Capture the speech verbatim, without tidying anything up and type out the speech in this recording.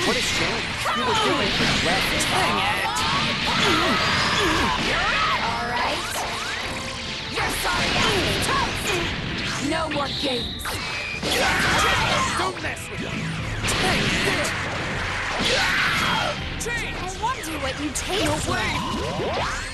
What a shame. You were doing less. Dang it. All right. You're sorry, toast. No more games. Don't mess with me. I wonder what you taste like.